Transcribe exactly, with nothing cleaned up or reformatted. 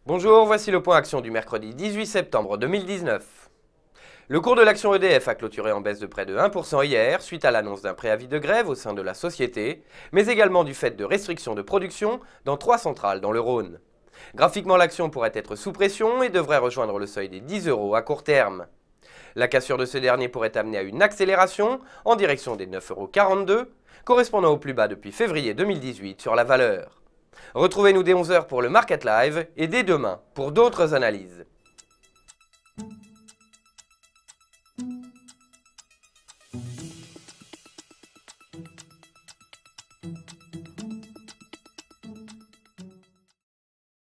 Bonjour, voici le point action du mercredi dix-huit septembre deux mille dix-neuf. Le cours de l'action E D F a clôturé en baisse de près de un pour cent hier, suite à l'annonce d'un préavis de grève au sein de la société, mais également du fait de restrictions de production dans trois centrales dans le Rhône. Graphiquement, l'action pourrait être sous pression et devrait rejoindre le seuil des dix euros à court terme. La cassure de ce dernier pourrait amener à une accélération en direction des neuf euros quarante-deux, correspondant au plus bas depuis février deux mille dix-huit sur la valeur. Retrouvez-nous dès onze heures pour le Market Live et dès demain pour d'autres analyses.